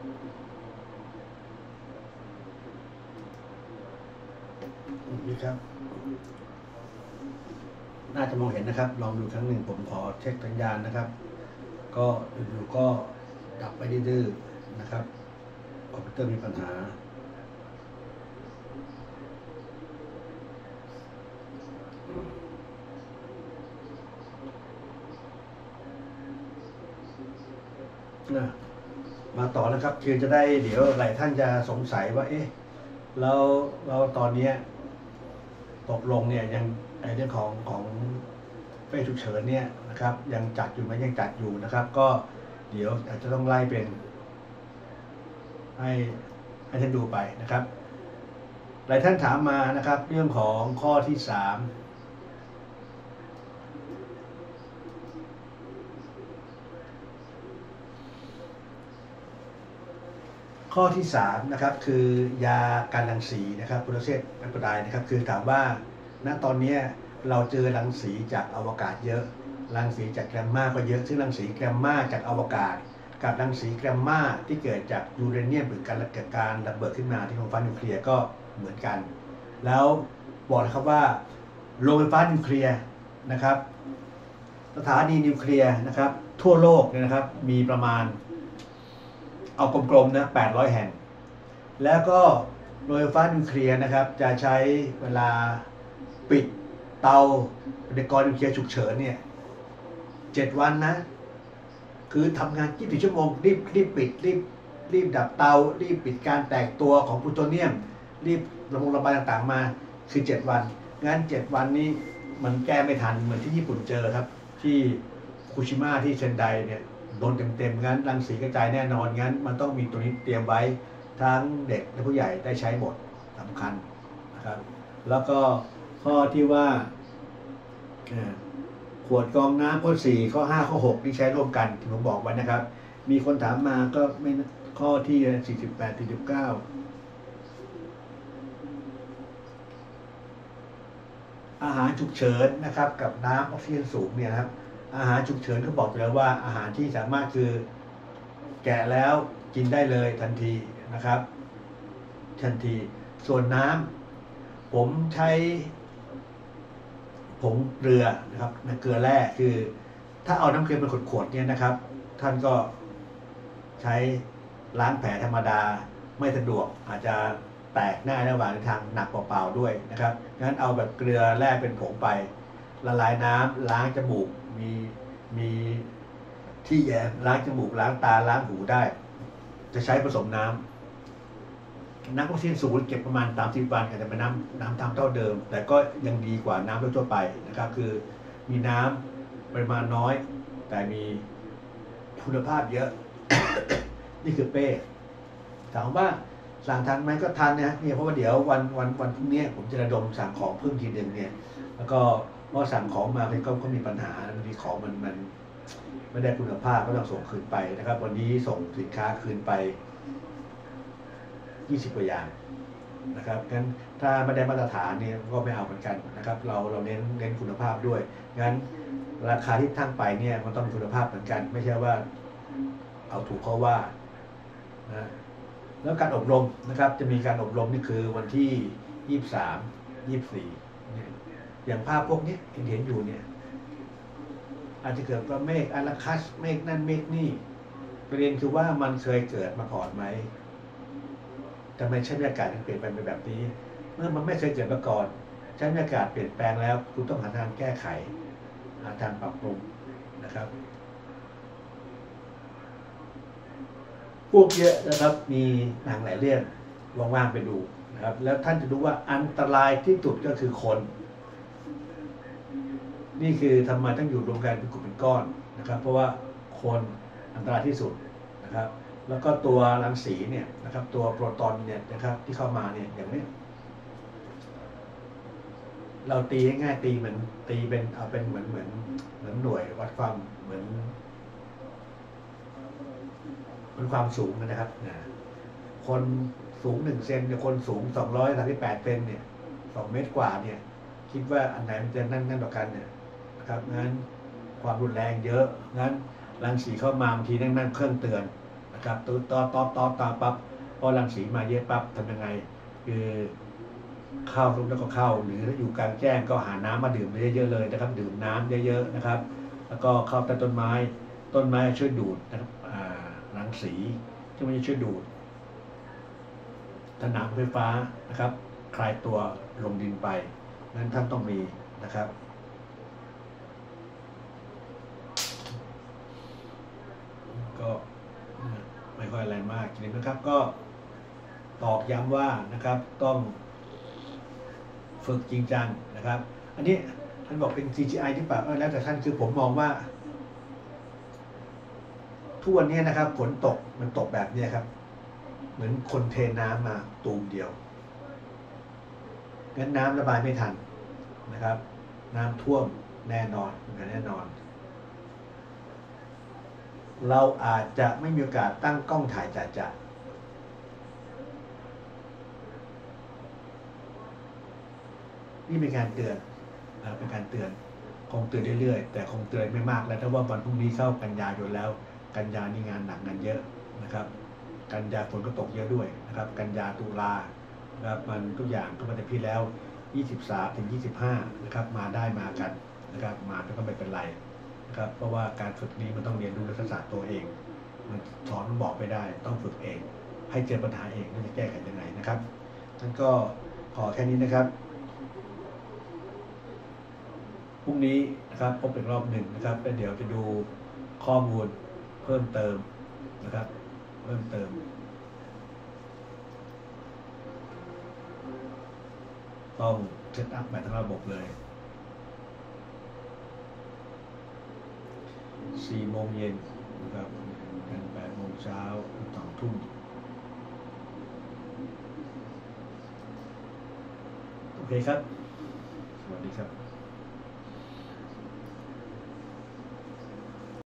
นี่ครับน่าจะมองเห็นนะครับลองดูครั้งหนึ่งผมขอเช็คสัญญาณนะครับก็อยู่ๆก็ดับไปดื้อๆนะครับคอมพิวเตอร์มีปัญหามาต่อนะครับคือจะได้เดี๋ยวหลายท่านจะสงสัยว่าเอ๊ะเราตอนนี้ตกลงเนี่ยยังเรื่องของเป้ฉุกเฉินเนี่ยนะครับยังจัดอยู่ไหมยังจัดอยู่นะครับก็เดี๋ยวอาจจะต้องไล่เป็นให้ท่านดูไปนะครับหลายท่านถามมานะครับเรื่องของข้อที่3ข้อที่3นะครับคือยากันรังสีนะครับโพแทสเซียมแอมโฟไดนะครับคือถามว่าณตอนนี้เราเจอรังสีจากอวกาศเยอะรังสีจากแกรมมาก็เยอะซึ่งรังสีแกรมมาจากอวกาศกับรังสีแกรมมาที่เกิดจากยูเรเนียมหรือการระเบิดขึ้นมาที่โรงไฟฟ้านิวเคลียร์ก็เหมือนกันแล้วบอกนะครับว่าโรงไฟฟ้านิวเคลียร์นะครับสถานีนิวเคลียร์นะครับทั่วโลกเนี่ยนะครับมีประมาณเอากลมๆนะ800 แห่งแล้วก็โรงไฟฟ้านิวเคลียร์นะครับจะใช้เวลาปิดเตาปฏิกรณ์นิวเคลียร์ฉุกเฉินเนี่ย7 วันนะคือทำงาน24 ชั่วโมงรีบปิดรีบดับเตารีบปิดการแตกตัวของพลูโทเนียมรีบระบายต่างๆมาคือ7 วันงั้น7 วันนี้มันแก้ไม่ทันเหมือนที่ญี่ปุ่นเจอครับที่ฟุกุชิมะที่เซนไดเนี่ยโดนเต็มๆงั้นรังสีกระจายแน่นอนงั้นมันต้องมีตัวนี้เตรียมไว้ทั้งเด็กและผู้ใหญ่ได้ใช้หมดสำคัญนะครับแล้วก็ข้อที่ว่าขวดกรองน้ำข้อ4ข้อ5ข้อ6ที่ใช้ร่วมกันที่ผมบอกไว้นะครับมีคนถามมาก็ไม่ข้อที่48 49อาหารฉุกเฉินนะครับกับน้ำออกซิเจนสูงเนี่ยครับอาหารฉุกเฉินเขาบอกแล้วว่าอาหารที่สามารถคือแกะแล้วกินได้เลยทันทีนะครับทันทีส่วนน้ำผมใช้ผงเกลือนะครับเกลือแร่คือถ้าเอาน้ำเกลือเป็นขวดๆเนี่ยนะครับท่านก็ใช้ล้างแผลธรรมดาไม่สะดวกอาจจะแตกหน้าระหว่างทางหนักเปล่าๆด้วยนะครับงั้นเอาแบบเกลือแร่เป็นผงไปละลายน้ำล้างจมูกมีที่แยมล้างจมูกล้างตาล้างหูได้จะใช้ผสมน้ำออกซิเจนสูงเก็บประมาณ30 วันอาจจะเป็นน้ำทำเท่าเดิมแต่ก็ยังดีกว่าน้ำทั่วไปนะครับคือมีน้ำปริมาณน้อยแต่มีคุณภาพเยอะ นี่คือเป้ถามว่าสั่งทันไหมก็ทันนะเนี่ยเพราะว่าเดี๋ยววันพรุ่งนี้ผมจะระดมสั่งของเพิ่มทีนึงเนี่ยแล้วก็เมื่อสั่งของมาก็มีปัญหาบางทีของมันไม่ได้คุณภาพก็ต้องส่งคืนไปนะครับวันนี้ส่งสินค้าคืนไป20 กว่าอย่างนะครับงั้นถ้าไม่ได้มาตรฐานเนี่ยก็ไม่เอาเหมือนกันนะครับเราเน้นคุณภาพด้วยงั้นราคาที่ทั้งไปเนี่ยมันต้องมีคุณภาพเหมือนกันไม่ใช่ว่าเอาถูกเขาว่านะแล้วการอบรมนะครับจะมีการอบรมนี่คือวันที่23 24อย่างภาพพวกนี้เห็นอยู่เนี่ยอาจจะเกิดว่าเมฆอาราคัสเมฆนั่นเมฆนี่ประเด็นคือว่ามันเคยเกิดมาก่อนไหมทำไมชั้นบรรยากาศถึงเปลี่ยนไปเป็นแบบนี้เมื่อมันไม่เคยเกิดมาก่อนชั้นบรรยากาศเปลี่ยนแปลงแล้วคุณต้องหาทางแก้ไขหาทางปรับปรุงนะครับพวกเยอะนะครับมีหนังหลายเรื่องว่างๆไปดูนะครับแล้วท่านจะรู้ว่าอันตรายที่สุดก็คือคนนี่คือทำไมต้องอยู่รวมกันเป็นกลุ่มเป็นก้อนนะครับเพราะว่าคนอันตรายที่สุดนะครับแล้วก็ตัวรังสีเนี่ยนะครับตัวโปรตอนเนี่ยนะครับที่เข้ามาเนี่ยอย่างนี้เราตีง่ายๆตีเหมือนตีเป็นเอาเป็นเหมือนหน่วยวัดความเหมือนความสูงนะครับคนสูง1 เซนเนี่ยคนสูง238 เซนเนี่ย2 เมตรกว่าเนี่ยคิดว่าอันไหนมันจะนั่นต่อกันเนี่ยนะครับงั้นความรุนแรงเยอะงั้นรังสีเข้ามาบางทีนั่งเครื่องเตือนนะนะครับต่อปั๊บพอรังสีมาเยอะปั๊บทำยังไงคือเข้าลุกแล้วก็เข้าหรือถ้าอยู่กลางแจ้งก็หาน้ำมาดื่มเยอะๆเลยนะครับดื่มน้ำเยอะๆนะครับแล้วก็เข้าใต้ต้นไม้ช่วยดูดนะครับรังสีที่มันจะช่วยดูดสนามไฟฟ้านะครับคลายตัวลงดินไปนั้นท่านต้องมีนะครับก็ไม่ค่อยอะไรมากทีนี้นะครับก็ตอกย้ำว่านะครับต้องฝึกจริงจังนะครับอันนี้ท่านบอกเป็น CGI ที่แบบแล้วแต่ท่านคือผมมองว่าทุกวันนี้นะครับฝนตกมันตกแบบนี้ครับเหมือนคนเทน้ำมาตูมเดียวงั้นน้ำระบายไม่ทันนะครับน้ำท่วมแน่นอนเราอาจจะไม่มีโอกาสตั้งกล้องถ่ายจ่านี่เป็นการเตือนเป็นการเตือนคงเตือนเรื่อยๆแต่คงเตือนไม่มากแล้วถ้าว่าวันพรุ่งนี้เข้ากันยายนแล้วกันยานี่งานหนักงานเยอะนะครับกันยาฝนก็ตกเยอะด้วยนะครับกันยาตุลานะครับมันทุกอย่างก็มาแต่พี่แล้ว23 ถึง 25นะครับมาได้มากันนะครับมาแล้วก็ไม่เป็นไรนะครับเพราะว่าการฝึกนี้มันต้องเรียนรู้รัฐศาสตร์ตัวเองมันสอนบอกไม่ได้ต้องฝึกเองให้เจอปัญหาเองว่าจะแก้ไขยังไงนะครับนั่นก็ขอแค่นี้นะครับพรุ่งนี้นะครับพบอีกรอบหนึ่งนะครับแล้วเดี๋ยวจะดูข้อมูลเพิ่มเติมนะครับต้องเซตอัพใหม่ทั้งระบบเลย4 โมงเย็นนะครับถึง8 โมงเช้า2 ทุ่มโอเคครับสวัสดีครับ